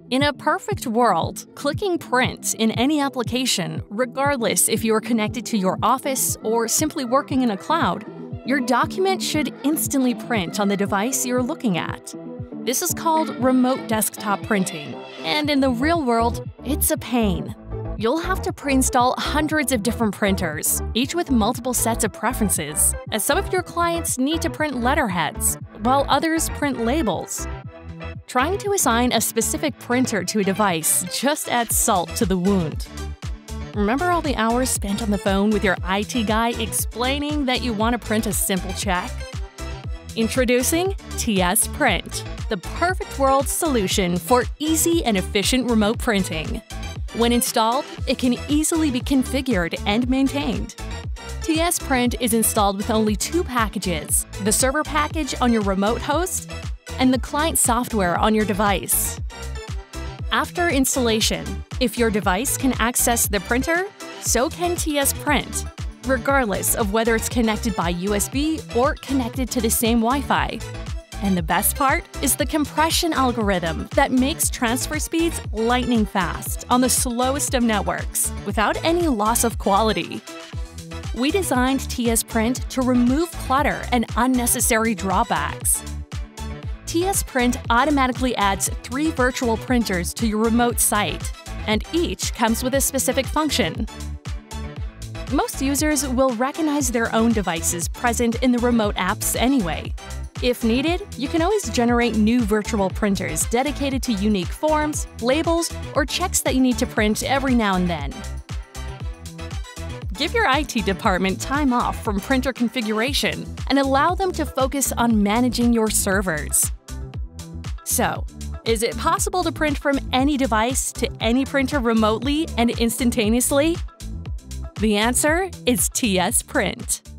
In a perfect world, clicking Print in any application, regardless if you are connected to your office or simply working in a cloud, your document should instantly print on the device you're looking at. This is called remote desktop printing, and in the real world, it's a pain. You'll have to pre-install hundreds of different printers, each with multiple sets of preferences, as some of your clients need to print letterheads, while others print labels. Trying to assign a specific printer to a device just adds salt to the wound. Remember all the hours spent on the phone with your IT guy explaining that you want to print a simple check? Introducing TSPrint, the perfect world solution for easy and efficient remote printing. When installed, it can easily be configured and maintained. TSPrint is installed with only two packages: the server package on your remote host and the client software on your device. After installation, if your device can access the printer, so can TSPrint, regardless of whether it's connected by USB or connected to the same Wi-Fi. And the best part is the compression algorithm that makes transfer speeds lightning fast on the slowest of networks, without any loss of quality. We designed TSPrint to remove clutter and unnecessary drawbacks. TSPrint automatically adds 3 virtual printers to your remote site, and each comes with a specific function. Most users will recognize their own devices present in the remote apps anyway. If needed, you can always generate new virtual printers dedicated to unique forms, labels, or checks that you need to print every now and then. Give your IT department time off from printer configuration and allow them to focus on managing your servers. So, is it possible to print from any device to any printer remotely and instantaneously? The answer is TSPrint.